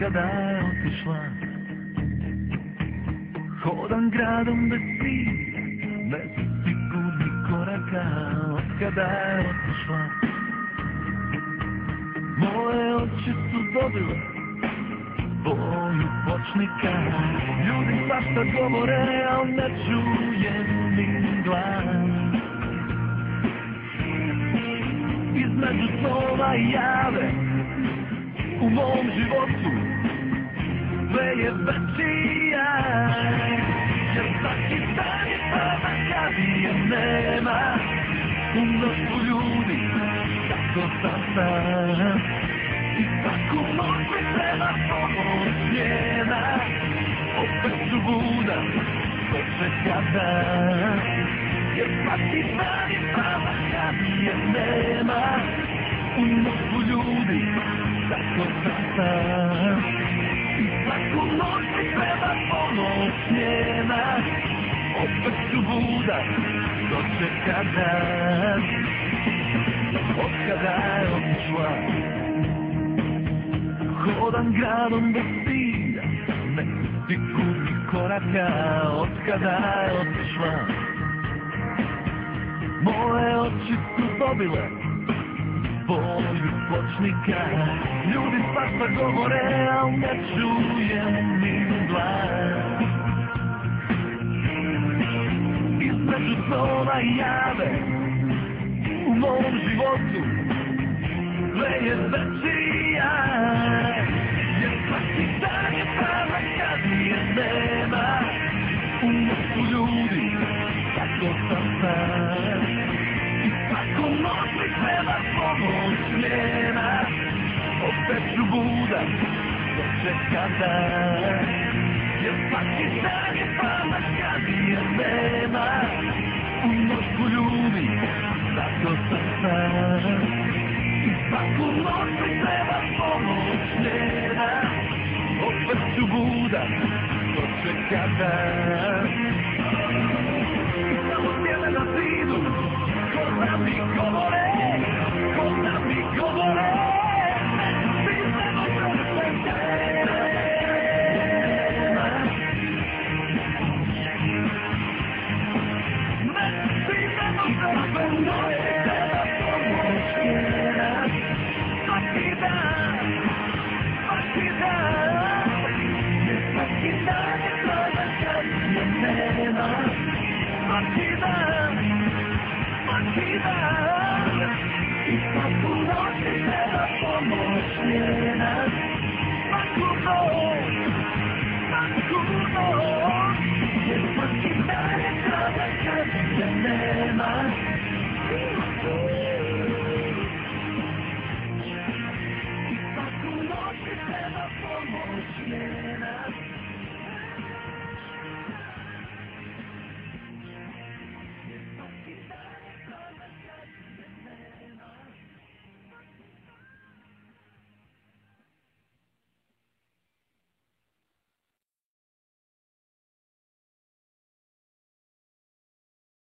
kada je otišla. Hodam gradom bez cilja, bez sigurnih koraka, od kada je otišla. Moje oči su dobile boju počnika. Ljudi svašta govore, al ne čujem ni glas. Između snova i jave u mom životu sve je večija. Jer svaki dan je prava kad je nema. U mnoštvu ljudi tako sam sam. I svaku noć mi treba pomoć njena. Opet ću budan do čeka dan. Jer svaki dan je prava kad je nema. U mnoštvu ljudi tako sam sam. I svaku noć mi treba pomoć njena. Opet ću budan do čeka dan. Od kada je otišla. Hodam gradom bez cilja, bez sigurnih koraka, od kada je otišla. Moje oči su dobile boju počnika. Ljudi svašta govore, al ne čujem ni glas. Između snova i jave u mom životu sve je večija. Jer svaki dan je prava kad je nema. U mnoštvu ljudi tako sam sam. I svaku noć mi treba pomoć njena. Opet ću budan do čeka dan. Jer svaki dan je prava kad je nema. U mnoštvu ljudi tako sam sam. I svaku noć mi treba pomoć njena. Opet ću budan do čeka dan. I samo sjele na zidu, ko da mi govore, ko da mi govore. Ti se može sve nema. Ti se može sve nema. Pomoć njena. Svaki dan, svaki dan. Jer svaki dan je prava kad je nema. Svaki dan, svaki dan. I svaku noć mi treba pomoć njena. Svaku noć, svaku noć. Jer svaki dan je prava kad je nema. I svaku noć mi treba pomoć njena.